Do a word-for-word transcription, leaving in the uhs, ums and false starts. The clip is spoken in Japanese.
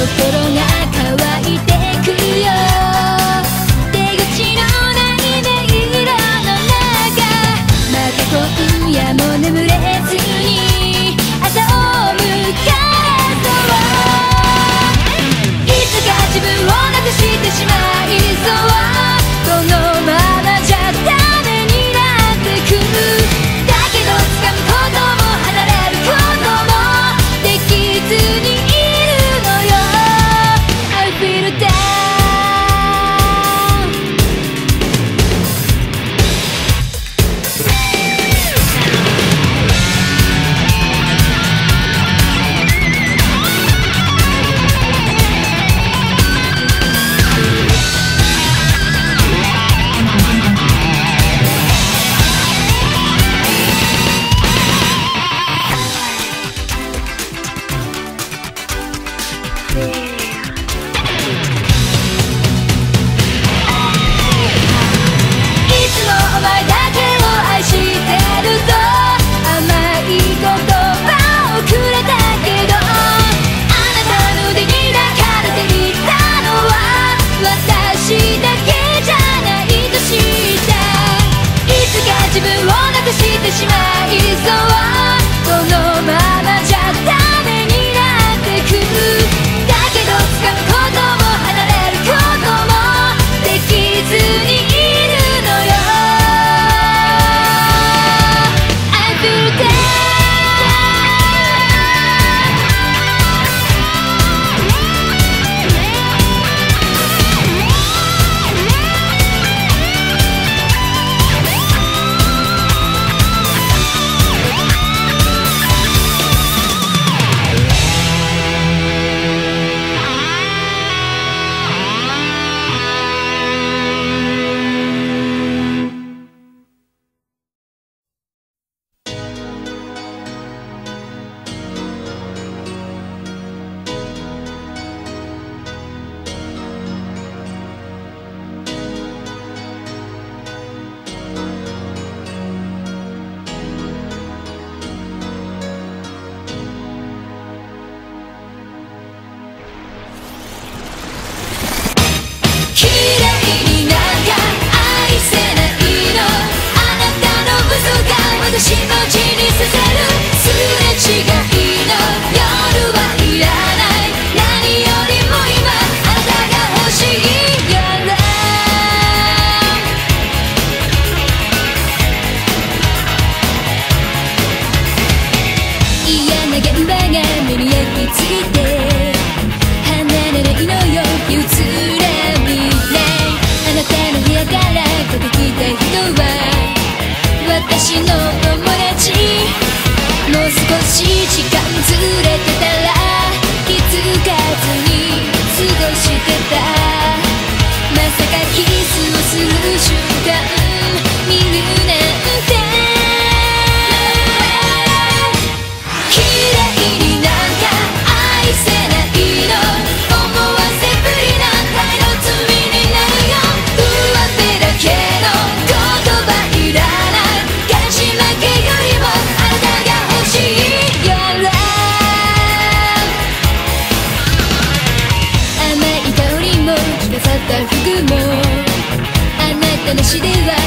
心が乾いてくよ。出口のない迷路の中、また今夜も眠れずに朝を迎えそう。いつか自分をなくしてしまいそう。このままじゃダメになってく。だけど掴むことも離れることもできずにいるのよ。 I feel down。 自分をなくしてしまいそう。このままじゃダメになってく。だけど掴むことも離れることもできずにいるのよ。 I feel down。 キレイになんか愛せないの。あなたの嘘が私の血に刺さる。すれ違いの夜はいらない。何よりも今あなたが欲しいよ。嫌な現場が目に焼き付いて離れないのよ。譲れあなたの部屋から出てきた人は私の友達。もう少し時間ずれてたら気づかずに過ごしてた。まさかキスをする瞬間見るなんて。綺麗になんか愛せないの。思わせぶりな態度罪になるよ。けの言葉いらない。勝ち負けよりもあなたが欲しいよ。甘い香りも着飾った服もあなたなしでは